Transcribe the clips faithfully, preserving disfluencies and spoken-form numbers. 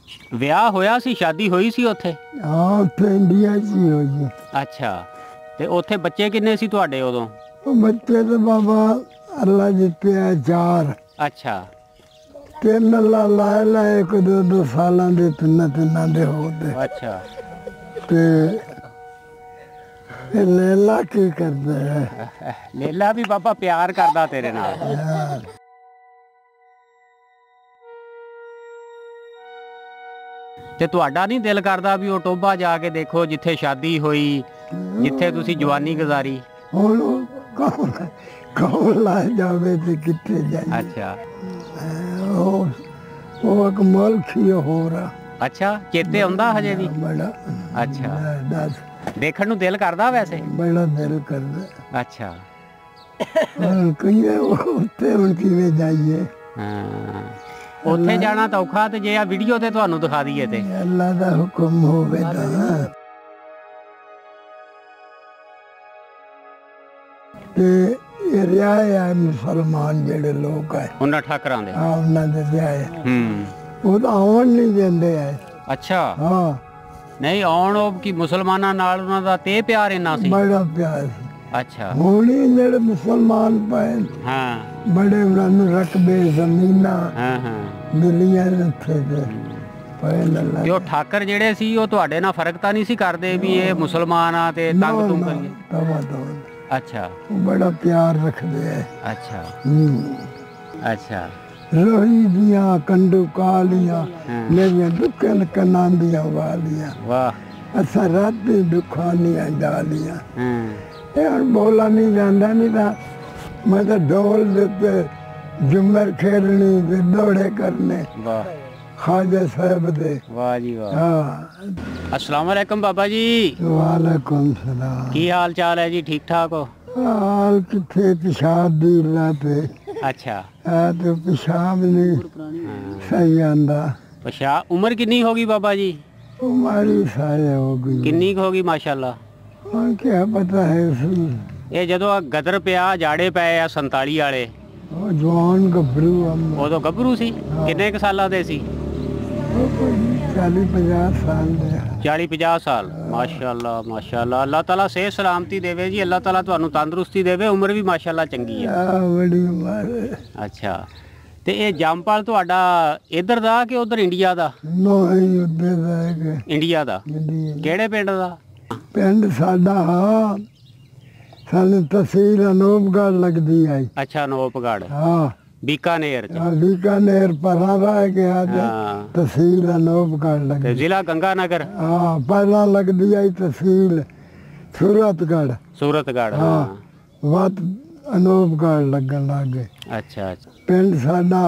ਵਿਆਹ ਹੋਇਆ ਸੀ, ਸ਼ਾਦੀ ਹੋਈ ਸੀ ਉੱਥੇ? ਹਾਂ ਉੱਥੇ ਇੰਡੀਆ 'ਚ ਹੀ ਹੋਈ। ਅੱਛਾ, ਤੇ ਉੱਥੇ ਬੱਚੇ ਕਿੰਨੇ ਸੀ ਤੁਹਾਡੇ ਉਦੋਂ? ਉਹ ਬੱਚੇ ਤਾਂ ਬਾਬਾ ਅੱਲਾ ਦਿੱਤੇ ਆ ਚਾਰ। ਅੱਛਾ, ਤਿੰਨ ਅੱਲਾ ਲਾਏ ਲਾਏ, ਇੱਕ ਦੋ ਦੋ ਸਾਲਾਂ ਦੇ, ਤਿੰਨਾਂ ਤਿੰਨਾਂ ਦੇ ਹੋ ਗਏ। ਅੱਛਾ, ਤੇ ਇਹ ਲੇਲਾ ਕੀ ਕਰਦਾ ਹੈ? ਲੇਲਾ ਵੀ ਬਾਬਾ ਪਿਆਰ ਕਰਦਾ ਤੇਰੇ ਨਾਲ। ਯਾਰ ਤੇ ਤੁਹਾਡਾ ਨਹੀਂ ਦਿਲ ਕਰਦਾ ਵੀ ਉਹ ਟੋਭਾ ਜਾ ਕੇ ਦੇਖੋ ਜਿੱਥੇ ਸ਼ਾਦੀ ਹੋਈ, ਜਿੱਥੇ ਤੁਸੀਂ ਜਵਾਨੀ ਗੁਜ਼ਾਰੀ? ਹੁਣ ਉਹ ਕੌਣ ਕੌਣ ਲਾ ਜਾਵੇ ਤੇ ਕਿੱਥੇ ਜਾਈਏ? ਅੱਛਾ, ਉਹ ਉਹ ਇੱਕ ਮੁਲਕ ਹੀ ਹੋਰ ਆ। ਅੱਛਾ, ਚੇਤੇ ਆਉਂਦਾ ਹਜੇ ਵੀ? ਬੜਾ। ਅੱਛਾ, ਦੱਸ, ਦੇਖਣ ਨੂੰ ਦਿਲ ਕਰਦਾ ਵੈਸੇ? ਬੜਾ ਦਿਲ ਕਰਦਾ। ਅੱਛਾ, ਹੁਣ ਕਹੀਏ ਉੱਥੇ ਹੁਣ ਕਿਵੇਂ ਜਾਈਏ? ਹਾਂ, ਉੱਥੇ ਜਾਣਾ ਤਾਂ ਔਖਾ, ਤੇ ਜੇ ਆ ਵੀਡੀਓ ਤੇ ਤੁਹਾਨੂੰ ਦਿਖਾ ਦਈਏ ਤੇ? ਅੱਲਾ ਦਾ ਹੁਕਮ ਹੋਵੇ ਤਾਂ। ਤੇ ਇਹ ਰਿਹਾ ਹੈ ਮੁਸਲਮਾਨ ਜਿਹੜੇ ਲੋਕ ਹੈ ਉਹਨਾਂ ਠਾਕਰਾਂ ਦੇ? ਹਾਂ, ਉਹਨਾਂ ਦੇ ਰਿਹਾ ਹੈ। ਹੂੰ, ਉਹ ਤਾਂ ਆਉਣ ਨਹੀਂ ਦਿੰਦੇ ਹੈ। ਅੱਛਾ, ਹਾਂ, ਨਹੀਂ ਆਉਣ, ਉਹ ਕੀ ਮੁਸਲਮਾਨਾਂ ਨਾਲ ਉਹਨਾਂ ਦਾ ਤੇ ਪਿਆਰ ਇੰਨਾ ਸੀ? ਬੜਾ ਪਿਆਰ ਸੀ। ਅੱਛਾ, ਹੁਣ ਹੀ ਜਿਹੜੇ ਮੁਸਲਮਾਨ ਪਏ ਹਾਂ, ਬੜੇ ਉਹਨਾਂ ਨੂੰ ਰਕਬੇ ਜ਼ਮੀਨਾਂ ਹਾਂ, ਹਾਂ, ਮਿਲੀਆਂ ਉੱਥੇ ਤੇ ਪਏ ਲੱਲਾ। ਤੇ ਉਹ ਠਾਕਰ ਜਿਹੜੇ ਸੀ ਉਹ ਤੁਹਾਡੇ ਨਾਲ ਫਰਕ ਤਾਂ ਨਹੀਂ ਸੀ ਕਰਦੇ ਵੀ ਇਹ ਮੁਸਲਮਾਨ ਆ ਤੇ ਤੰਗ ਤੁੰਗ ਕਰੀਏ? ਤਵਾ ਤਵਾ ਅੱਛਾ, ਉਹ ਬੜਾ ਪਿਆਰ ਰੱਖਦੇ ਹੈ। ਅੱਛਾ, ਹੂੰ, ਅੱਛਾ, ਰੋਹੀ ਦੀਆਂ ਕੰਡੂ ਕਾਲੀਆਂ ਹਾਂ, ਮੇਰੀਆਂ ਦੁੱਕਨ ਕੰਨਾਂ ਦੀਆਂ ਵਾਲੀਆਂ, ਵਾਹ, ਅਸਾਂ ਰਾਤੀ ਦੁੱਖਾਂ ਦੀਆਂ ਡਾਲੀਆਂ। ਹਾਂ, ਇਹ ਹੁਣ ਬੋਲਾ ਨਹੀਂ ਜਾਂਦਾ, ਨਹੀਂ ਤਾਂ ਮੈਂ ਤਾਂ ਢੋਲ ਦੇ ਉੱਤੇ ਝੁੰਮਰ ਖੇਡਣੀ ਤੇ ਦੌੜੇ ਕਰਨੇ ਵਾਹ, ਖਾਜਾ ਸਾਹਿਬ ਦੇ। ਵਾਹ ਜੀ ਵਾਹ। ਹਾਂ, अस्सलाम वालेकुम बाबा जी। वालेकुम सलाम। की हाल चाल है जी? ठीक ठाक हो? हाल किथे पेशाब दी लाते। अच्छा, आ तो पेशाब नहीं सही आंदा। पेशाब उम्र कितनी होगी बाबा जी? हमारी सारे हो गई। कितनी होगी माशाल्लाह? और क्या पता है उसमें। ये जदों गदर पिया जाड़े पे आ संताली वाले, ਉਹ ਜਵਾਨ ਗੱਭਰੂ ਆ। ਉਦੋਂ ਗੱਭਰੂ ਸੀ? ਕਿੰਨੇ ਕੁ ਸਾਲਾਂ ਦੇ ਸੀ? ਚਾਲੀ ਪੰਜਾਹ ਸਾਲ ਦੇ। ਚਾਲੀ ਪੰਜਾਹ ਸਾਲ। ਮਾਸ਼ਾਅੱਲਾ ਮਾਸ਼ਾਅੱਲਾ। ਅੱਲਾਹ ਤਾਲਾ ਸਿਹਤ ਸਲਾਮਤੀ ਦੇਵੇ ਜੀ, ਅੱਲਾਹ ਤਾਲਾ ਤੁਹਾਨੂੰ ਤੰਦਰੁਸਤੀ ਦੇਵੇ, ਉਮਰ ਵੀ ਮਾਸ਼ਾਅੱਲਾ ਚੰਗੀ ਆ। ਆ ਬੜੀ ਉਮਰ। ਅੱਛਾ, ਤੇ ਇਹ ਜੰਮਪਲ ਤੁਹਾਡਾ ਇੱਧਰ ਦਾ ਕਿ ਉਧਰ ਇੰਡੀਆ ਦਾ? ਨੋਹੀ ਉੱਧਰ ਦਾ ਹੈ। ਇੰਡੀਆ ਦਾ? ਕਿਹੜੇ ਪਿੰਡ ਦਾ? ਪਿੰਡ ਸਾਡਾ ਹਾਂ ਸਾਨੂੰ ਤਹਿਸੀਲ ਅਨੂਪਗੜ੍ਹ ਲੱਗਦੀ ਹੈ। ਅੱਛਾ, ਅਨੂਪਗੜ੍ਹ। ਹਾਂ, बीकानेर च। बीकानेर परा रह गया हाँ। तहसील अनूपगढ़ लग जिला गंगानगर। हाँ, पहला लग दिया तहसील सूरतगढ़। सूरतगढ़। हाँ, वत अनूपगढ़ लगन लग गए। अच्छा अच्छा। पिंड साडा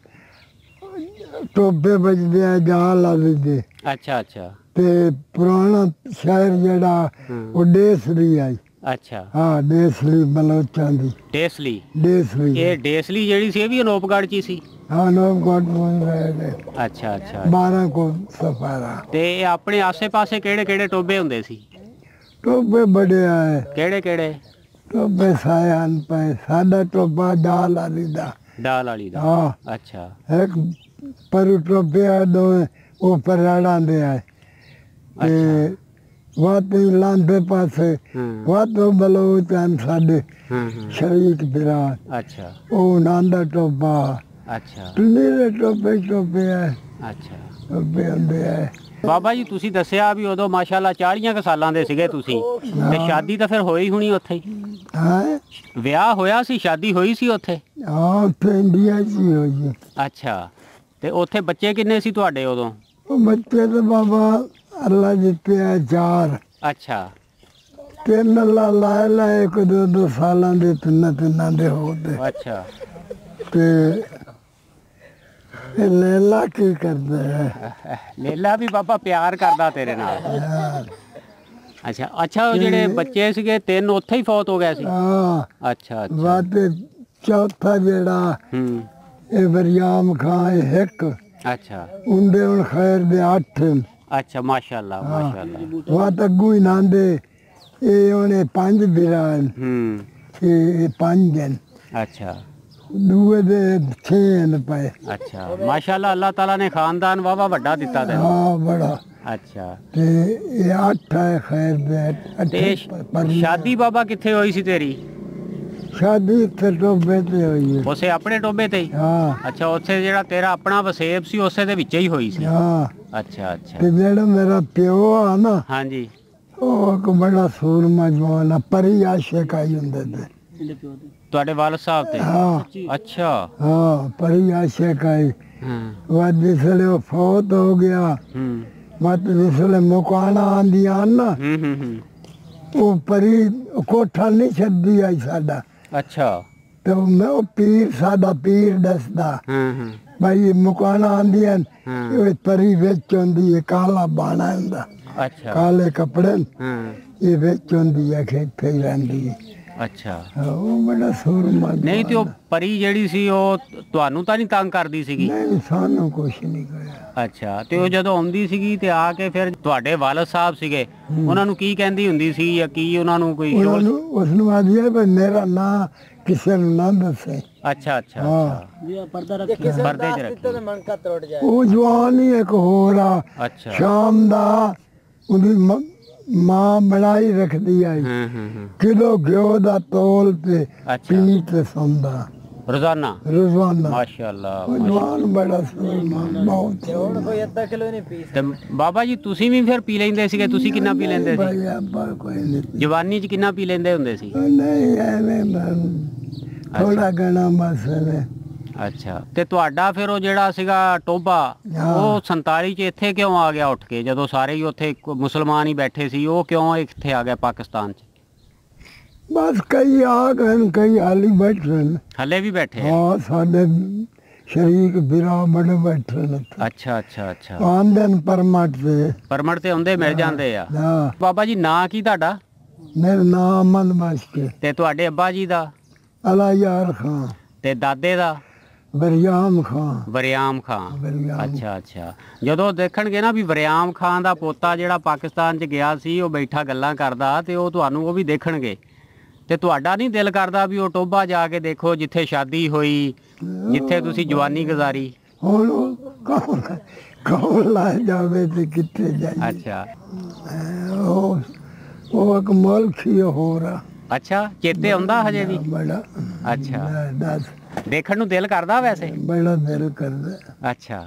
टोबे बजदे आ जाल वाले दे। अच्छा अच्छा। ते पुराना शहर जेड़ा वो डेसली आई। अच्छा। हाँ, डेसली बलोचां दी। डेसली। डेसली। ये डेसली जेड़ी सी भी अनूपगढ़ ची सी? हाँ, अनूपगढ़ में रह गए। अच्छा अच्छा। बारह को सफारा। ते अपने आसे पासे केड़े केड़े टोबे हुंदे सी? टोबे बड़े आए। केड़े केड़े? टोबे सायान पे साडा टोबा डाल वाली दा। डाल वाली दा। हाँ। अच्छा। एक पर टोबे आ दो ऊपर राड़ा दे आए। अच्छा। वात लांदे पासे वात बलोचान साडे शरीक बिरान। अच्छा। ओ नांदा टोबा। अच्छा। नीले टोबे टोबे है। अच्छा। टोबे आंदे है। ਬਾਬਾ ਜੀ ਤੁਸੀਂ ਦੱਸਿਆ ਵੀ ਉਦੋਂ ਮਾਸ਼ਾਅੱਲਾ ਚਾਲੀਆਂ ਕੁ ਸਾਲਾਂ ਦੇ ਸੀਗੇ ਤੁਸੀਂ, ਤੇ ਸ਼ਾਦੀ ਤਾਂ ਫਿਰ ਹੋਈ ਹੋਣੀ ਉੱਥੇ ਹੀ? ਹਾਂ, ਵਿਆਹ ਹੋਇਆ ਸੀ, ਸ਼ਾਦੀ ਹੋਈ ਸੀ ਉੱਥੇ? ਹਾਂ, ਉੱਥੇ ਇੰਡੀਆ 'ਚ ਹੀ ਹੋਈ। ਅੱਛਾ, ਤੇ ਉੱਥੇ ਬੱਚੇ ਕਿੰਨੇ ਸੀ ਤੁਹਾਡੇ ਉਦੋਂ? ਉਹ ਬੱਚੇ ਤਾਂ ਬਾਬਾ ਅੱਲਾ ਦਿੱਤੇ ਆ ਚਾਰ। ਅੱਛਾ। ਤਿੰਨ ਅੱਲਾ ਲਾਏ ਲਾਏ, ਇੱਕ ਦੋ ਦੋ ਸਾਲਾਂ ਦੇ, ਤਿੰਨਾਂ ਤਿੰਨਾਂ ਦੇ ਹੋ ਗਏ। ਅੱਛਾ। ਤੇ ਇਹ ਲੇਲਾ ਕੀ ਕਰਦਾ ਹੈ? ਲੇਲਾ ਵੀ ਬਾਬਾ ਪਿਆਰ ਕਰਦਾ ਤੇਰੇ ਨਾਲ। ਅੱਛਾ ਅੱਛਾ। ਉਹ ਜਿਹੜੇ ਬੱਚੇ ਸੀਗੇ ਤਿੰਨ ਉੱਥੇ ਹੀ ਫੌਤ ਹੋ ਗਏ ਸੀ? ਹਾਂ। ਅੱਛਾ ਅੱਛਾ। ਬਾਤ ਚੌਥਾ ਜਿਹੜਾ ਹੂੰ ਇਹ ਵਰਿਆਮ ਖਾਂ ਇੱਕ। ਅੱਛਾ। ਉਹਦੇ ਹੁਣ ਖੈਰ ਦੇ ਅੱਠ। ਅੱਛਾ, ਮਾਸ਼ਾਅੱਲਾ ਮਾਸ਼ਾਅੱਲਾ। ਵਾਤ ਅੱਗੂ ਹੀ ਨਾਂਦੇ ਇਹ ਉਹਨੇ ਪੰਜ ਬਿਰਾਨ। ਹੂੰ। ਇਹ ਪੰਜ ਹਨ। ਅੱਛਾ। ਦੂਏ ਦੇ ਛੇ ਨ ਪਏ। ਅੱਛਾ ਮਾਸ਼ਾਅੱਲਾ ਅੱਲਾਹ ਤਾਲਾ ਨੇ ਖਾਨਦਾਨ ਵਾਵਾ ਵੱਡਾ ਦਿੱਤਾ ਤੈਨੂੰ। ਹਾਂ ਬੜਾ। ਅੱਛਾ ਤੇ ਇਹ ਅੱਠ ਹੈ ਖੈਰ ਦੇ ਤੇ ਸ਼ਾਦੀ ਬਾਬਾ ਕਿੱਥੇ ਹੋਈ ਸੀ ਤੇਰੀ? ਸ਼ਾਦੀ ਇੱਥੇ ਟੋਬੇ ਤੇ ਹੋਈ ਹੈ। ਉਸੇ ਆਪਣੇ ਟੋਬੇ ਤੇ ਹੀ? ਹਾਂ। ਅੱਛਾ ਉੱਥੇ ਜਿਹੜਾ ਤੇਰਾ ਆਪਣਾ ਵਸੇਬ ਸੀ ਉਸੇ ਦੇ ਵਿੱਚ ਹੀ ਹੋਈ ਸੀ? ਹਾਂ। ਅੱਛਾ ਅੱਛਾ। ਤੇ ਜਿਹੜਾ ਮੇਰਾ ਪਿਓ ਆ ਨਾ, ਹਾਂਜੀ, ਉਹ ਇੱਕ ਬੜਾ ਸੂਰਮਾ ਜਵਾਨ ਆ, ਪਰੀ ਆਸ਼ਿਕ ਆਈ ਹੁੰਦੇ ਤੇ ਤੁਹਾਡੇ ਵਾਲਦ ਸਾਹਿਬ ਤੇ? ਹਾਂ। ਅੱਛਾ। ਹਾਂ ਪਰੀ ਆਸ਼ਿਕ ਆਈ। ਹਾਂ। ਵਾ ਜਿਸਲੇ ਉਹ ਫੌਤ ਹੋ ਗਿਆ, ਹੂੰ ਮਤ ਜਿਸਲੇ ਮੁਕਾਣਾ ਆਂਦੀਆਂ ਨਾ, ਹੂੰ ਹੂੰ ਹੂੰ। ਉਹ ਪਰੀ ਕੋਠਾ ਨਹੀਂ ਛੱਡੀ ਆਈ ਸਾਡਾ। ਅੱਛਾ। ਤੇ ਮੈਂ ਉਹ ਪੀਰ ਸਾਡਾ ਪੀਰ ਦੱਸਦਾ ਹਾਂ ਹਾਂ ਭਾਈ ਮੁਕਾਣਾ ਆਂਦੀਆਂ ਹਾਂ। ਇਹ ਪਰੀ ਵਿੱਚ ਹੁੰਦੀ ਹੈ, ਕਾਲਾ ਬਾਣਾ ਹੁੰਦਾ, ਅੱਛਾ। ਕਾਲੇ ਕੱਪੜੇ ਹਾਂ। ਇਹ ਵਿੱਚ ਹੁੰਦੀ ਹੈ, ਖੇਤੇ ਹੀ ਰਹਿੰਦੀ ਹੈ। ਅੱਛਾ। ਉਹ ਬੜਾ ਸੂਰਮਾ ਨਹੀਂ ਤੇ ਉਹ ਪਰੀ ਜਿਹੜੀ ਸੀ ਉਹ ਤੁਹਾਨੂੰ ਤਾਂ ਨਹੀਂ ਤੰਗ ਕਰਦੀ ਸੀਗੀ? ਨਹੀਂ ਸਾਨੂੰ ਕੁਛ ਨਹੀਂ ਕਰਿਆ। ਅੱਛਾ। ਤੇ ਉਹ ਜਦੋਂ ਆਉਂਦੀ ਸੀਗੀ ਤੇ ਆ ਕੇ ਫਿਰ ਤੁਹਾਡੇ ਵਾਲਦ ਸਾਹਿਬ ਸੀਗੇ ਉਹਨਾਂ ਨੂੰ ਕੀ ਕਹਿੰਦੀ ਹੁੰਦੀ ਸੀ, ਜਾਂ ਕੀ ਉਹਨਾਂ ਨੂੰ ਕੋਈ ਉਹਨਾਂ ਨੂੰ ਉਸ ਨੂੰ ਆਖਿਆ ਵੀ ਮੇਰਾ ਨਾਂ ਕਿਸੇ ਨੂੰ ਨਾ ਦੱਸੇ। ਅੱਛਾ ਅੱਛਾ। ਹਾਂ। ਪਰਦੇ ਚ ਰੱਖੀ। ਉਹ ਜਵਾਨ ਹੀ ਇੱਕ ਹੋਰ ਆ। ਅੱਛਾ। ਸ਼ਾਮ ਦਾ ਉਹਦੀ ਮ- ਮਾਂ ਬਣਾਈ ਰੱਖਦੀ ਆਈ, ਹਾਂ ਹਾਂ ਹਾਂ। ਕਿਲੋ ਘਿਓ ਦਾ ਤੋਲ ਤੇ ਅੱਛਾ। ਪੀ ਤੇ ਸੌਂਦਾ ਰੋਜ਼ਾਨਾ? ਰੋਜ਼ਾਨਾ। ਮਾਸ਼ਾਅੱਲਾ। ਉਹ ਜਵਾਨ ਬੜਾ ਸੂਰਮਾ ਬਹੁਤ। ਹੁਣ ਕੋਈ ਅੱਧਾ ਕਿਲੋ ਨਹੀਂ ਪੀ ਤੇ ਬਾਬਾ ਜੀ ਤੁਸੀਂ ਵੀ ਫਿਰ ਪੀ ਲੈਂਦੇ ਸੀਗੇ? ਤੁਸੀਂ ਕਿੰਨਾ ਪੀ ਲੈਂਦੇ ਸੀ ਭਾਈ ਆਪਾਂ ਕੋਈ ਨਹੀਂ। ਜਵਾਨੀ ਚ? ਕਿੰਨਾ ਪੀ ਲੈਂਦੇ ਹੁੰਦੇ ਸੀ? ਨਹੀਂ ਐਵੇਂ ਥੋੜਾ ਗਣਾ ਬਸ ਐਵੇਂ। ਅੱਛਾ। ਤੇ ਤੁਹਾਡਾ ਫਿਰ ਉਹ ਜਿਹੜਾ ਸੀਗਾ ਟੋਬਾ, ਹਾਂ। ਉਹ ਸੰਤਾਲੀ ਚ ਇੱਥੇ ਕਿਉਂ ਆ ਗਿਆ ਉੱਠ ਕੇ, ਜਦੋਂ ਸਾਰੇ ਹੀ ਉੱਥੇ ਮੁਸਲਮਾਨ ਹੀ ਬੈਠੇ ਸੀ? ਉਹ ਕਿਉਂ ਇੱਥੇ ਆ ਗਿਆ ਪਾਕਿਸਤਾਨ ਚ? ਬਸ ਕਈ ਆ ਗਏ ਨੇ, ਕਈ ਹਾਲੀ ਬੈਠੇ ਨੇ। ਹਲੇ ਵੀ ਬੈਠੇ ਆ? ਹਾਂ ਸਾਡੇ ਸ਼ਰੀਕ ਬਿਰਾ ਬੜੇ ਬੈਠੇ ਨੇ। ਅੱਛਾ ਅੱਛਾ ਅੱਛਾ। ਆਂਦੇ ਨੇ ਪਰਮਟ ਤੇ। ਪਰਮਟ ਤੇ ਆਉਂਦੇ ਮਿਲ ਜਾਂਦੇ ਆ? ਹਾਂ। ਬਾਬਾ ਜੀ ਨਾਂ ਕੀ ਤੁਹਾਡਾ? ਮੇਰਾ ਨਾਮ ਅਮਨ ਬਾਸ਼ਕੇ। ਤੇ ਤੁਹਾਡੇ ਅੱਬਾ ਜੀ ਦਾ? ਅਲਾ ਯਾਰ ਖਾਂ। ਤੇ ਦਾਦੇ ਦਾ? ਵਰਿਆਮ ਖਾਂ। ਵਰਿਆਮ ਖਾਨ। ਵਰਿਆਮ। ਅੱਛਾ ਅੱਛਾ। ਜਦੋਂ ਦੇਖਣਗੇ ਨਾ ਵੀ ਵਰਿਆਮ ਖਾਨ ਦਾ ਪੋਤਾ ਜਿਹੜਾ ਪਾਕਿਸਤਾਨ ਚ ਗਿਆ ਸੀ ਉਹ ਬੈਠਾ ਗੱਲਾਂ ਕਰਦਾ, ਤੇ ਉਹ ਤੁਹਾਨੂੰ ਉਹ ਵੀ ਦੇਖਣਗੇ, ਤੇ ਤੁਹਾਡਾ ਨਹੀਂ ਦਿਲ ਕਰਦਾ ਵੀ ਉਹ ਟੋਬਾ ਜਾ ਕੇ ਦੇਖੋ ਜਿੱਥੇ ਸ਼ਾਦੀ ਹੋਈ, ਜਿੱਥੇ ਤੁਸੀਂ ਜਵਾਨੀ ਗੁਜ਼ਾਰੀ? ਹੁਣ ਉਹ ਕੌਣ ਕੌਣ ਲੈ ਜਾਵੇ ਤੇ ਕਿੱਥੇ ਜਾਈਏ। ਅੱਛਾ ਉਹ ਉਹ ਇੱਕ ਮੁਲਕ ਹੀ ਹੋਰ ਆ। ਅੱਛਾ। ਚੇਤੇ ਆਉਂਦਾ ਹਜੇ ਵੀ? ਬੜਾ। ਅੱਛਾ। ਦੱਸ ਦੇਖਣ ਨੂੰ ਦਿਲ ਕਰਦਾ ਵੈਸੇ? ਬੜਾ ਦਿਲ ਕਰਦਾ। ਅੱਛਾ।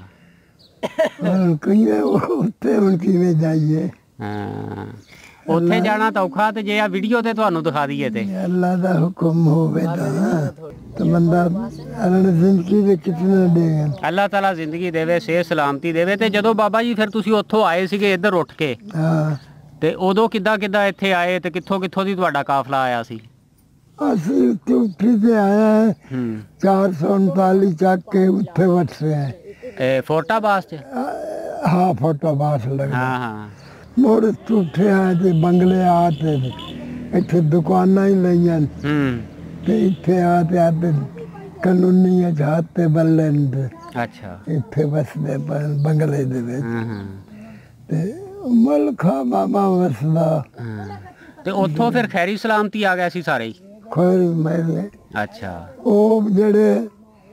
ਹੁਣ ਕਿਵੇਂ ਉੱਥੇ ਹੁਣ ਕਿਵੇਂ ਜਾਈਏ। ਹਾਂ ਉੱਥੇ ਜਾਣਾ ਤਾਂ ਔਖਾ, ਤੇ ਜੇ ਆ ਵੀਡੀਓ ਤੇ ਤੁਹਾਨੂੰ ਦਿਖਾ ਦਈਏ ਤੇ? ਅੱਲਾ ਦਾ ਹੁਕਮ ਹੋਵੇ ਤਾਂ ਤੇ ਬੰਦਾ ਅੱਲਾ ਨੇ ਜ਼ਿੰਦਗੀ ਦੇ ਕਿਤਨੇ ਦੇ। ਅੱਲਾਹ ਤਾਲਾ ਜ਼ਿੰਦਗੀ ਦੇਵੇ, ਸਿਹਤ ਸਲਾਮਤੀ ਦੇਵੇ। ਤੇ ਜਦੋਂ ਬਾਬਾ ਜੀ ਫਿਰ ਤੁਸੀਂ ਉੱਥੋਂ ਆਏ ਸੀਗੇ ਇੱਧਰ ਉੱਠ ਕੇ, ਹਾਂ ਤੇ ਉਦੋਂ ਕਿੱਦਾਂ ਕਿੱਦਾਂ ਇੱਥੇ ਆਏ, ਤੇ ਕਿੱਥੋਂ ਕਿੱਥੋਂ ਦੀ ਤੁਹਾਡਾ ਕਾਫਲਾ ਆਇਆ ਸੀ? ਅਸੀਂ ਉੱਥੇ ਉੱਠੀ ਤੇ ਆਇਆ ਹੂੰ। ਚਾਰ ਸੌ ਉਨਤਾਲੀ ਚੱਕ ਕੇ ਉੱਥੇ ਵਟਸੇ ਹੈ। ਇਹ ਫੋਰਟਾਬਾਦ ਚ? ਹਾਂ ਫੋਟੋ ਬਾਸ ਲੱਗਦਾ। ਹਾਂ ਹਾਂ। ਮੁੜ ਉੱਠਿਆ ਤੇ ਬੰਗਲੇ ਆ ਤੇ ਇੱਥੇ ਦੁਕਾਨਾਂ ਹੀ ਲਈਆਂ ਹੂੰ। ਤੇ ਇੱਥੇ ਆ ਤੇ ਆਦੇ ਕਾਨੂੰਨੀ ਹੱਥ ਤੇ ਬੱਲੇ ਨੇ। ਅੱਛਾ। ਇੱਥੇ ਵਸਦੇ ਬੰਗਲੇ ਦੇ ਵਿੱਚ। ਹਾਂ ਹਾਂ। ਤੇ ਮਲਖਾ ਬਾਬਾ ਵਸਦਾ। ਹਾਂ। ਤੇ ਉੱਥੋਂ ਫਿਰ ਖੈਰੀ ਸਲਾਮਤੀ ਆ ਗਿਆ ਸੀ ਸਾਰੇ ਹੀ? ਖੈਰੀ ਮੇਰੇ। ਅੱਛਾ। ਉਹ ਜਿਹੜੇ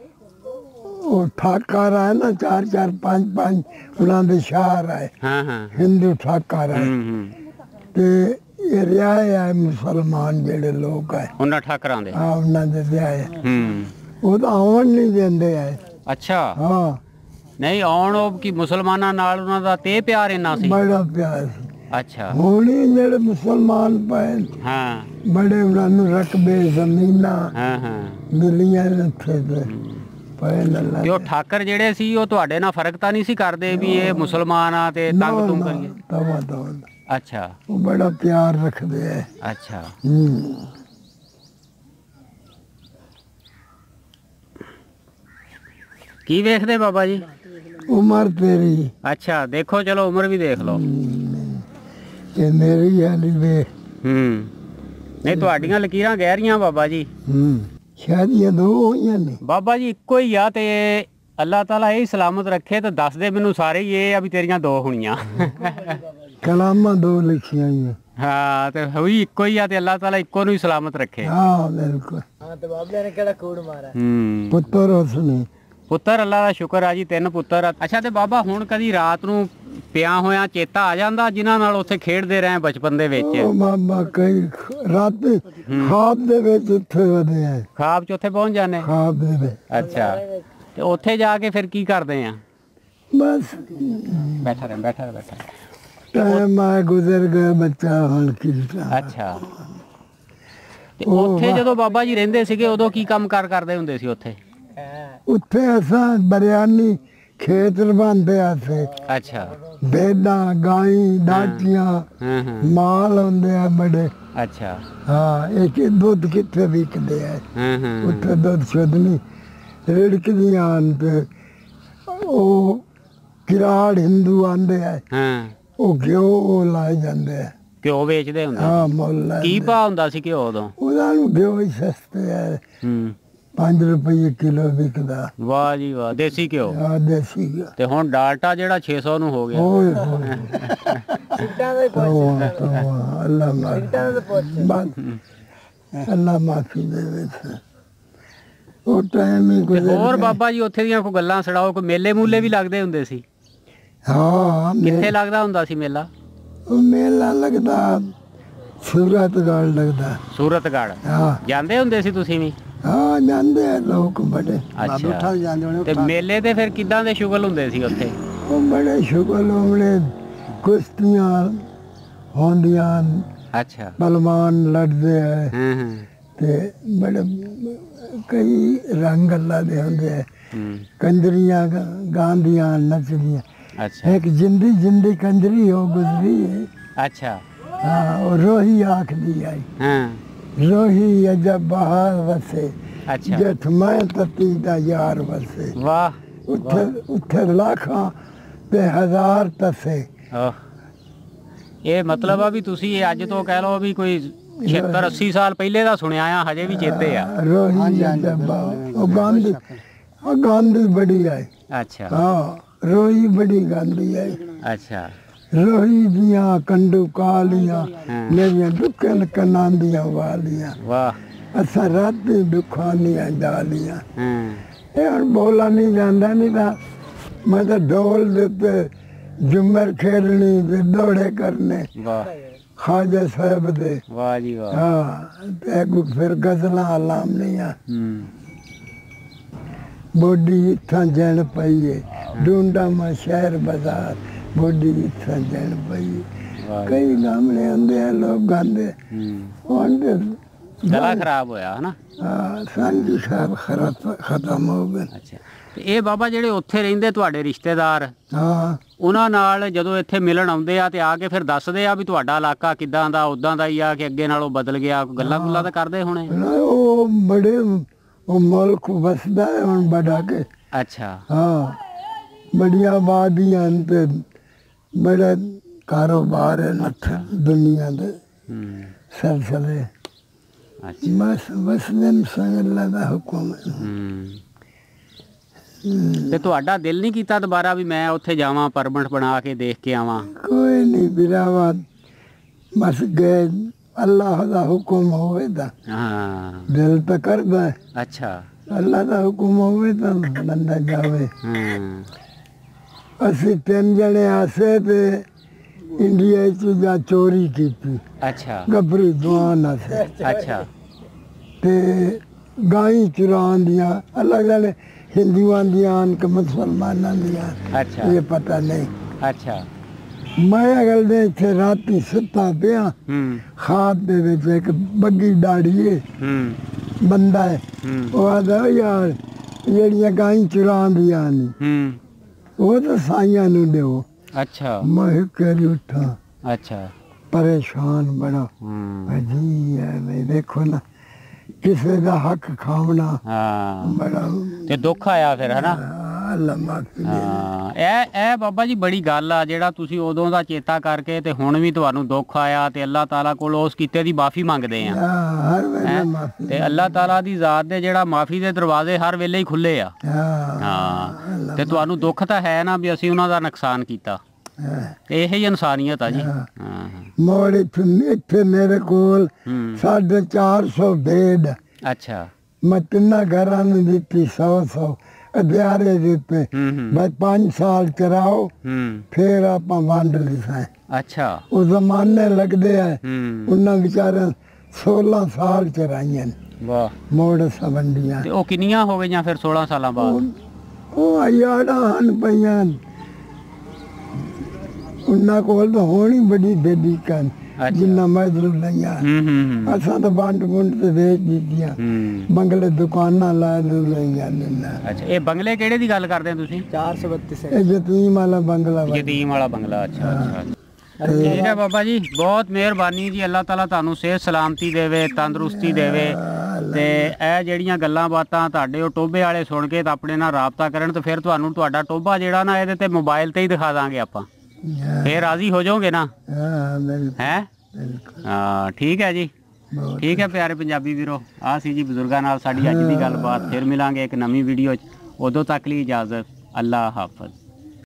ਉਹ ਠਾਕਰ ਆਏ ਨਾ, ਚਾਰ ਚਾਰ ਪੰਜ ਪੰਜ ਉਹਨਾਂ ਦੇ ਸ਼ਹਿਰ ਆਏ, ਹਾਂ ਹਾਂ। ਹਿੰਦੂ ਠਾਕਰ ਆਏ। ਹੂੰ ਹੂੰ। ਤੇ ਇਹ ਰਿਆਏ ਆਏ ਮੁਸਲਮਾਨ ਜਿਹੜੇ ਲੋਕ ਆਏ, ਉਹਨਾਂ ਠਾਕਰਾਂ ਦੇ? ਆ ਉਹਨਾਂ ਦੇ ਰਿਆਏ। ਹੂੰ। ਉਹ ਤਾਂ ਆਉਣ ਨਹੀਂ ਦਿੰਦੇ ਆਏ। ਅੱਛਾ। ਹਾਂ ਨਹੀਂ ਆਉਣ, ਉਹ ਕੀ ਮੁਸਲਮਾਨਾਂ ਨਾਲ ਉਹਨਾਂ ਦਾ ਤੇ ਪਿਆਰ ਇੰਨਾ ਸੀ? ਬੜਾ ਪਿਆਰ ਸੀ। ਅੱਛਾ। ਹੁਣ ਹੀ ਜਿਹੜੇ ਮੁਸਲਮਾਨ ਪਏ ਹਾਂ ਬੜੇ ਉਹਨਾਂ ਨੂੰ ਰਕਬੇ ਜ਼ਮੀਨਾਂ ਹਾਂ ਹਾਂ। ਮਿਲੀਆਂ ਇੱਥੇ ਤੇ ਪਏ ਲੱਲਾ। ਤੇ ਉਹ ਠਾਕਰ ਜਿਹੜੇ ਸੀ ਉਹ ਤੁਹਾਡੇ ਨਾਲ ਫਰਕ ਤਾਂ ਨਹੀਂ ਸੀ ਕਰਦੇ ਵੀ ਇਹ ਮੁਸਲਮਾਨ ਆ ਤੇ ਤੰਗ ਤੁੰਗ ਕਰੀਏ? ਤਵਾ ਤਵਾ। ਅੱਛਾ। ਉਹ ਬੜਾ ਪਿਆਰ ਰੱਖਦੇ ਹੈ। ਅੱਛਾ। ਹੂੰ। ਕੀ ਵੇਖਦੇ ਬਾਬਾ ਜੀ? ਉਮਰ ਤੇਰੀ। ਅੱਛਾ ਦੇਖੋ, ਚਲੋ ਉਮਰ ਵੀ ਦੇਖ ਲਓ। ਇਹ ਮੇਰੀ ਹਾਲੀ ਵੇ। ਹੂੰ। ਨਹੀਂ ਤੁਹਾਡੀਆਂ ਲਕੀਰਾਂ ਗਹਿਰੀਆਂ ਬਾਬਾ ਜੀ। ਹੂੰ। ਸ਼ਾਦੀਆਂ ਦੋ ਹੋਈਆਂ ਨੇ ਬਾਬਾ ਜੀ? ਇੱਕੋ ਹੀ ਆ, ਤੇ ਅੱਲਾਹ ਤਾਲਾ ਇਹ ਸਲਾਮਤ ਰੱਖੇ। ਤੇ ਦੱਸ ਦੇ ਮੈਨੂੰ ਸਾਰੇ ਹੀ ਇਹ ਆ ਵੀ ਤੇਰੀਆਂ ਦੋ ਹੋਣੀਆਂ। ਕਲਾਮਾਂ ਦੋ ਲਿਖੀਆਂ ਹੋਈਆਂ। ਹਾਂ ਤੇ ਹੋਈ ਇੱਕੋ ਹੀ ਆ ਤੇ ਅੱਲਾਹ ਤਾਲਾ ਇੱਕੋ ਨੂੰ ਹੀ ਸਲਾਮਤ ਰੱਖੇ। ਹਾਂ ਬਿਲਕੁਲ। ਹਾਂ ਤੇ ਬਾਬੇ ਨੇ ਕਿਹੜਾ ਕੂੜ ਮਾਰਿਆ। ਹੂੰ ਪੁੱਤਰ ਉਸਨੇ ਪੁੱਤਰ ਅੱਲਾ ਦਾ ਸ਼ੁਕਰ ਆ ਜੀ, ਤਿੰਨ ਪੁੱਤਰ ਆ। ਅੱਛਾ ਤੇ ਬਾਬਾ ਹੁਣ ਕਦੀ ਰਾਤ ਨੂੰ ਪਿਆ ਹੋਇਆ ਚੇਤਾ ਆ ਜਾਂਦਾ ਜਿਨ੍ਹਾਂ ਨਾਲ ਉੱਥੇ ਖੇਡਦੇ ਰਹੇ ਬਚਪਨ ਦੇ ਵਿੱਚ? ਉਹ ਮਾਮਾ ਕਈ ਰਾਤੀ ਖਾਬ ਦੇ ਵਿੱਚ ਉੱਥੇ ਵਧੇ ਆ। ਖਾਬ ਚ ਉੱਥੇ ਪਹੁੰਚ ਜਾਂਦੇ? ਖਾਬ ਦੇ ਵਿੱਚ। ਅੱਛਾ ਤੇ ਉੱਥੇ ਜਾ ਕੇ ਫਿਰ ਕੀ ਕਰਦੇ ਆ? ਬਸ ਬੈਠਾ ਰਹਿ ਬੈਠਾ ਰਹਿ ਬੈਠਾ ਰਹਿ। ਟਾਈਮ ਆ ਗੁਜ਼ਰ ਗਿਆ, ਬੱਚਾ ਹੁਣ ਕੀਤਾ। ਅੱਛਾ ਤੇ ਉੱਥੇ ਜਦੋਂ ਬਾਬਾ ਜੀ ਰਹਿੰਦੇ ਸੀਗੇ ਉਦੋਂ ਕੀ ਕੰਮ ਕਾਰ ਕਰਦੇ ਹੁੰਦੇ ਸੀ ਉੱਥੇ? ਉੱਥੇ ਅਸਾਂ ਬਰਿਆਨੀ ਖੇਤ ਰਵਾਂਦੇ ਆਸੇ। ਅੱਛਾ ਭੇਡਾਂ ਗਾਈ ਡਾਚੀਆਂ ਹਾਂ ਹਾਂ ਮਾਲ ਹੁੰਦੇ ਆ ਬੜੇ। ਅੱਛਾ ਹਾਂ ਇਹ ਦੁੱਧ ਕਿੱਥੇ ਵਿਕਦੇ ਆ ਹਾਂ ਹਾਂ ਉੱਥੇ ਦੁੱਧ ਸ਼ੁੱਧ ਨਹੀਂ ਰਿੜਕਦੀਆਂ ਹਨ ਤੇ ਉਹ ਕਿਰਾੜ ਹਿੰਦੂ ਆਂਦੇ ਆ ਹਾਂ ਉਹ ਘਿਓ ਲਾਏ ਜਾਂਦੇ ਆ। ਘਿਓ ਵੇਚਦੇ ਹੁੰਦੇ? ਹਾਂ ਮੁੱਲ ਲੈਂਦੇ। ਕੀ ਭਾਅ ਹੁੰਦਾ ਸੀ ਘਿਓ ਉਦੋਂ? ਉਹਨਾਂ ਨੂੰ ਘਿਓ ਹੀ ਸਸਤੇ ਆ, ਹੂੰ ਪੰਜ ਰੁਪਏ ਕਿਲੋ ਵਿਕਦਾ। ਵਾਹ ਜੀ ਵਾਹ, ਦੇਸੀ ਘਿਓ। ਆ ਦੇਸੀ ਘਿਓ। ਤੇ ਹੁਣ ਡਾਲਟਾ ਜਿਹੜਾ ਛੇ ਸੌ ਨੂੰ ਹੋ ਗਿਆ। ਓਏ ਹੋਏ ਸਿੱਟਾਂ ਦਾ ਹੀ ਪੁੱਛ। ਉਹ ਅੱਲਾ ਮਾਫੀ ਸਿੱਟਾਂ ਦਾ ਪੁੱਛ। ਬਸ ਅੱਲਾ ਮਾਫੀ ਦੇਵੇ। ਉਹ ਟਾਈਮ ਹੀ ਤੇ ਗੁਜ਼ਰ ਹੋਰ ਗਿਆ। ਬਾਬਾ ਜੀ ਉੱਥੇ ਦੀਆਂ ਕੋਈ ਗੱਲਾਂ ਸੁਣਾਓ, ਕੋਈ ਮੇਲੇ ਮੂਲੇ ਵੀ ਲੱਗਦੇ ਹੁੰਦੇ ਸੀ? ਹਾਂ ਕਿੱਥੇ ਲੱਗਦਾ ਹੁੰਦਾ ਸੀ ਮੇਲਾ? ਉਹ ਮੇਲਾ ਲੱਗਦਾ ਸੂਰਤਗੜ੍ਹ ਲੱਗਦਾ। ਸੂਰਤਗੜ੍ਹ ਹਾਂ ਜਾਂਦੇ ਹੁੰਦੇ ਸੀ ਤੁਸੀਂ ਵੀ? ਹਾਂ ਜਾਂਦੇ ਆ ਲੋਕ ਬੜੇ। ਅੱਛਾ ਤੇ ਮੇਲੇ ਤੇ ਫਿਰ ਕਿੱਦਾਂ ਦੇ ਸ਼ੁਗਲ ਹੁੰਦੇ ਸੀ ਉੱਥੇ? ਉਹ ਬੜੇ ਸ਼ੁਗਲ ਹੋਣੇ, ਕੁਸ਼ਤੀਆਂ ਹੁੰਦੀਆਂ, ਅੱਛਾ ਪਹਿਲਵਾਨ ਲੜਦੇ ਆ ਹਾਂ ਹਾਂ ਤੇ ਬੜੇ ਕਈ ਰੰਗ ਅੱਲਾ ਦੇ ਹੁੰਦੇ ਆ। ਹੂੰ ਕੰਜਰੀਆਂ ਗਾ- ਗਾਉਂਦੀਆਂ ਨੱਚਦੀਆਂ। ਅੱਛਾ ਇੱਕ ਜਿੰਦੀ ਜਿੰਦੀ ਕੰਜਰੀ ਹੋ ਗੁਜ਼ਰੀ ਹੈ। ਅੱਛਾ ਹਾਂ ਉਹ ਰੋਹੀ ਆਖਦੀ ਆਈ। ਹਾਂ ਰੋਹੀ ਅਜਬ ਬਹਾਰ ਵਸੇ ਅੱਛਾ ਜਠ ਮੈਂ ਤਤੀ ਦਾ ਯਾਰ ਵਸੇ। ਵਾਹ ਉੱਥੇ ਉੱਥੇ ਲੱਖਾਂ ਤੇ ਹਜ਼ਾਰ ਤਸੇ। ਆਹ, ਇਹ ਮਤਲਬ ਆ ਵੀ ਤੁਸੀਂ ਇਹ ਅੱਜ ਤੋਂ ਕਹਿ ਲਓ ਵੀ ਕੋਈ ਸੱਤਰ ਅੱਸੀ ਸਾਲ ਪਹਿਲੇ ਦਾ ਸੁਣਿਆ ਆ, ਹਜੇ ਵੀ ਚੇਤੇ ਆ। ਰੋਹੀ ਅਜਬ ਉਹ ਗਾਂਧੀ ਉਹ ਗਾਂਧੀ ਬੜੀ ਆਈ। ਅੱਛਾ ਹਾਂ ਰੋਹੀ ਬੜੀ ਗਾਂਧੀ ਆਈ। ਅੱਛਾ ਰੋਹੀ ਦੀਆਂ ਕੰਡੂ ਕਾਲੀਆਂ ਹਾਂ। ਮੇਰੀਆਂ ਦੁੱਕਨ ਕੰਨਾਂ ਦੀਆਂ ਵਾਲੀਆਂ ਵਾਹ ਅਸਾਂ ਰਾਤੀ ਦੁੱਖਾਂ ਦੀਆਂ ਡਾਲੀਆਂ। ਹਾਂ ਇਹ ਹੁਣ ਬੋਲਾ ਨਹੀਂ ਜਾਂਦਾ ਨਹੀਂ ਤਾਂ ਮੈਂ ਤਾਂ ਢੋਲ ਦੇ ਉੱਤੇ ਝੁੰਮਰ ਖੇਡਣੀ ਤੇ ਦੌੜੇ ਕਰਨੇ ਵਾਹ ਖਾਜਾ ਸਾਹਿਬ ਦੇ। ਵਾਹ ਜੀ ਵਾਹ। ਹਾਂ ਤੇ ਅੱਗੋਂ ਫਿਰ ਗਜ਼ਲਾਂ ਲਾਮਣੀਆਂ। ਹੂੰ ਬੋਡੀ ਇੱਥਾਂ ਜਣ ਪਈਏ ਡੂੰਡਾ ਮਾ ਸ਼ਹਿਰ ਬਾਜ਼ਾਰ ਬੋਡੀ ਇੱਥਾਂ ਜਣ ਪਈਏ। ਵਾਹ ਜੀ। ਕਈ ਗਾਮਲੇ ਹੁੰਦੇ ਆ ਲੋਕ ਗਾਉਂਦੇ ਹੂੰ ਹੁਣ ਤੇ ਗਲਾ ਖਰਾਬ ਹੋਇਆ ਹਨਾ? ਹਾਂ ਸੰਜੀ ਸਾਹਿਬ ਖਰਾਬ ਖਤਮ ਹੋ ਗਏ। ਅੱਛਾ ਤੇ ਇਹ ਬਾਬਾ ਜਿਹੜੇ ਉੱਥੇ ਰਹਿੰਦੇ ਤੁਹਾਡੇ ਰਿਸ਼ਤੇਦਾਰ, ਹਾਂ ਉਹਨਾਂ ਨਾਲ ਜਦੋਂ ਇੱਥੇ ਮਿਲਣ ਆਉਂਦੇ ਆ ਤੇ ਆ ਕੇ ਫਿਰ ਦੱਸਦੇ ਆ ਵੀ ਤੁਹਾਡਾ ਇਲਾਕਾ ਕਿੱਦਾਂ ਦਾ, ਉਦਾਂ ਦਾ ਹੀ ਆ ਕਿ ਅੱਗੇ ਨਾਲੋਂ ਬਦਲ ਗਿਆ? ਕੋਈ ਗੱਲਾਂ ਗੁੱਲਾਂ ਤਾਂ ਕਰਦੇ ਹੋਣੇ? ਉਹ ਬੜੇ ਉਹ ਮੁਲਕ ਵਸਦਾ ਹੈ ਹੁਣ ਬੜਾ ਕੇ। ਅੱਛਾ ਹਾਂ ਬੜੀਆਂ ਆਬਾਦੀਆਂ ਤੇ ਬੜਾ ਕਾਰੋਬਾਰ ਹੈ ਨੱਥ ਦੁਨੀਆ ਦੇ ਹੂੰ ਸਿਲਸਿਲੇ। ਅੱਛਾ ਬਸ ਵਸਦੇ ਨੂੰ ਸੰਗ ਅੱਲਾ ਦਾ ਹੁਕਮ ਹੈ। ਹੂੰ ਤੇ ਤੁਹਾਡਾ ਦਿਲ ਨਹੀਂ ਕੀਤਾ ਦੁਬਾਰਾ ਵੀ ਮੈਂ ਉੱਥੇ ਜਾਵਾਂ, ਪਰਮਿਟ ਬਣਾ ਕੇ ਦੇਖ ਕੇ ਆਵਾਂ? ਕੋਈ ਨਹੀਂ ਬਿਰਾਵਾ ਬਸ ਗਏ ਅੱਲਾਹ ਦਾ ਹੁਕਮ ਹੋਵੇ ਤਾਂ ਹਾਂ ਦਿਲ ਤਾਂ ਕਰਦਾ ਹੈ। ਅੱਛਾ ਅੱਲਾਹ ਦਾ ਹੁਕਮ ਹੋਵੇ ਤਾਂ ਬੰਦਾ ਜਾਵੇ। ਹਾਂ ਅਸੀਂ ਤਿੰਨ ਜਣੇ ਆਸੇ ਤੇ ਇੰਡੀਆ ਚ ਜਾ ਚੋਰੀ ਕੀਤੀ ਅੱਛਾ ਗੱਭਰੂ ਜਵਾਨ ਆਸੇ ਅੱਛਾ ਤੇ ਗਾਈ ਚੁਰਾਉਣ ਦੀਆਂ ਅਲੱਗ ਅਲੱਗ ਹਿੰਦੂਆਂ ਦੀਆਂ ਕਿ ਮੁਸਲਮਾਨਾਂ ਦੀਆਂ ਅੱਛਾ ਇਹ ਪਤਾ ਨਹੀਂ। ਅੱਛਾ ਮੈਂ ਅਗਲ ਦੇ ਇੱਥੇ ਰਾਤੀ ਸੁੱਤਾ ਪਿਆ ਹੂੰ ਖਾਦ ਦੇ ਵਿੱਚ ਇੱਕ ਬੱਗੀ ਦਾੜੀ ਹੈ ਹੂੰ ਬੰਦਾ ਹੈ ਹੂੰ ਉਹ ਆਦਾ ਯਾਰ ਜਿਹੜੀਆਂ ਗਾਈ ਚੁਰਾਉਂਦੀਆਂ ਨੇ ਹੂੰ ਉਹ ਤਾਂ ਸਾਈਆਂ ਨੂੰ ਦਿਓ। ਅੱਛਾ ਮੈਂ ਕਰੀ ਉੱਠਾ ਅੱਛਾ ਪਰੇਸ਼ਾਨ ਬੜਾ ਹੂੰ ਅਜੀ ਹੈ ਮੈਂ ਦੇਖੋ ਨਾ ਕਿਸੇ ਦਾ ਹੱਕ ਖਾਵਣਾ ਹਾਂ ਬੜਾ ਤੇ ਦੁੱਖ ਆਇਆ ਫਿਰ ਹਨਾ? ਅੱਲਾ ਮਾਫੀ ਦੇ। ਹਾਂ ਇਹ ਇਹ ਬਾਬਾ ਜੀ ਬੜੀ ਗੱਲ ਆ ਜਿਹੜਾ ਤੁਸੀਂ ਉਦੋਂ ਦਾ ਚੇਤਾ ਕਰਕੇ ਤੇ ਹੁਣ ਵੀ ਤੁਹਾਨੂੰ ਦੁੱਖ ਆਇਆ ਤੇ ਅੱਲਾਹ ਤਾਲਾ ਕੋਲ ਉਸ ਕੀਤੇ ਦੀ ਮਾਫੀ ਮੰਗਦੇ ਆ। ਹਾਂ ਹਰ ਵੇਲੇ ਹੈਂ? ਮਾਫੀ ਤੇ ਅੱਲਾਹ ਤਾਲਾ ਦੀ ਜ਼ਾਤ ਦੇ ਜਿਹੜਾ ਮਾਫੀ ਦੇ ਦਰਵਾਜ਼ੇ ਹਰ ਵੇਲੇ ਹੀ ਖੁੱਲੇ ਆ। ਹਾਂ ਹਾਂ ਤੇ ਤੁਹਾਨੂੰ ਦੁੱਖ ਤਾਂ ਹੈ ਨਾ ਵੀ ਅਸੀਂ ਉਹਨਾਂ ਦਾ ਨੁਕਸਾਨ ਕੀਤਾ? ਇਹ ਹੀ ਇਨਸਾਨੀਅਤ ਆ ਜੀ। ਹਾਂ। ਹਾਂ ਮੋੜ ਇੱਥੇ ਇੱਥੇ ਮੇਰੇ ਕੋਲ ਹੂੰ ਸਾਢੇ ਚਾਰ ਸੌ ਬੇਡ, ਅੱਛਾ ਮੈਂ ਤਿੰਨਾਂ ਘਰਾਂ ਨੂੰ ਦਿੱਤੀ ਸੌ ਸੌ ਅਧਿਆਰੇ ਦਿੱਤੇ। ਹੂੰ ਹੂੰ ਬਸ ਪੰਜ ਸਾਲ ਚਰਾਓ ਹੂੰ ਫਿਰ ਆਪਾਂ ਵੰਡ ਲਿਸਾਂ। ਅੱਛਾ ਉਹ ਜ਼ਮਾਨੇ ਲੱਗਦੇ ਆ, ਹੂੰ ਉਹਨਾਂ ਵਿਚਾਰਿਆਂ ਸੋਲਾਂ ਸਾਲ ਚਰਾਈਆਂ ਵਾਹ। ਮੋੜ ਸਵੰਡੀਆਂ। ਤੇ ਉਹ ਕਿੰਨੀਆਂ ਹੋ ਗਈਆਂ ਫਿਰ ਸੋਲਾਂ ਸਾਲਾਂ ਬਾਅਦ? ਉਹ ਆਇਆੜਾਂ ਹਨ ਪਈਆਂ, ਉਹਨਾਂ ਕੋਲ ਤਾਂ ਹੋਣੀ ਬੜੀ ਬੇਦੀ ਕੰਨ ਅੱਛਾ। ਜਿੰਨਾ ਮਜ਼ਦੂਰ ਲਈਆਂ। ਹੂੰ ਹੂੰ ਹੂੰ ਅਸਾਂ ਤਾਂ ਵੰਡ ਵੁੰਡ ਤੇ ਵੇਚ ਦਿੱਤੀਆਂ, ਹੂੰ ਬੰਗਲੇ ਦੁਕਾਨਾਂ ਲਾ ਦੂ ਲਈਆਂ ਨੇ। ਅੱਛਾ ਇਹ ਬੰਗਲੇ ਕਿਹੜੇ ਦੀ ਗੱਲ ਕਰਦੇ ਹੋ ਤੁਸੀਂ? ਚਾਰ ਸੌ ਬੱਤੀ ਸੇ ਇਹ ਯਤੀਮ ਵਾਲਾ ਬੰਗਲਾ ਵਾ। ਯਤੀਮ ਵਾਲਾ ਬੰਗਲਾ। ਅੱਛਾ ਅੱਛਾ ਠੀਕ ਹੈ ਬਾਬਾ ਜੀ, ਬਹੁਤ ਮਿਹਰਬਾਨੀ ਜੀ। ਅੱਲਾਹ ਤਾਲਾ ਤੁਹਾਨੂੰ ਸਿਹਤ ਸਲਾਮਤੀ ਦੇਵੇ, ਤੰਦਰੁਸਤੀ ਦੇਵੇ। ਤੇ ਇਹ ਜਿਹੜੀਆਂ ਗੱਲਾਂ ਬਾਤਾਂ ਤੁਹਾਡੇ ਉਹ ਟੋਭੇ ਵਾਲੇ ਸੁਣ ਕੇ ਤਾਂ ਆਪਣੇ ਨਾਲ ਰਾਬਤਾ ਕਰਨ, ਤੇ ਫਿਰ ਤੁਹਾਨੂੰ ਤੁਹਾਡਾ ਟੋਭਾ ਜਿਹੜਾ ਨਾ ਇਹਦੇ ਤੇ ਮੋਬਾਈਲ ਤੇ ਹੀ ਦਿਖਾ ਦਾਂਗੇ ਆਪਾਂ, ਫਿਰ ਰਾਜ਼ੀ ਹੋ ਜਾਓਗੇ ਨਾ? ਹਾਂ ਬਿਲਕੁਲ ਹੈ ਬਿਲਕੁਲ। ਹਾਂ ਠੀਕ ਹੈ ਜੀ। ਬਹੁਤ ਠੀਕ ਹੈ ਪਿਆਰੇ ਪੰਜਾਬੀ ਵੀਰੋ, ਆ ਸੀ ਜੀ ਬਜ਼ੁਰਗਾਂ ਨਾਲ ਸਾਡੀ ਅੱਜ ਦੀ ਗੱਲਬਾਤ। ਫਿਰ ਮਿਲਾਂਗੇ ਇੱਕ ਨਵੀਂ ਵੀਡੀਓ 'ਚ, ਉਦੋਂ ਤੱਕ ਲਈ ਇਜਾਜ਼ਤ। ਅੱਲਾਹ ਹਾਫਿਜ਼।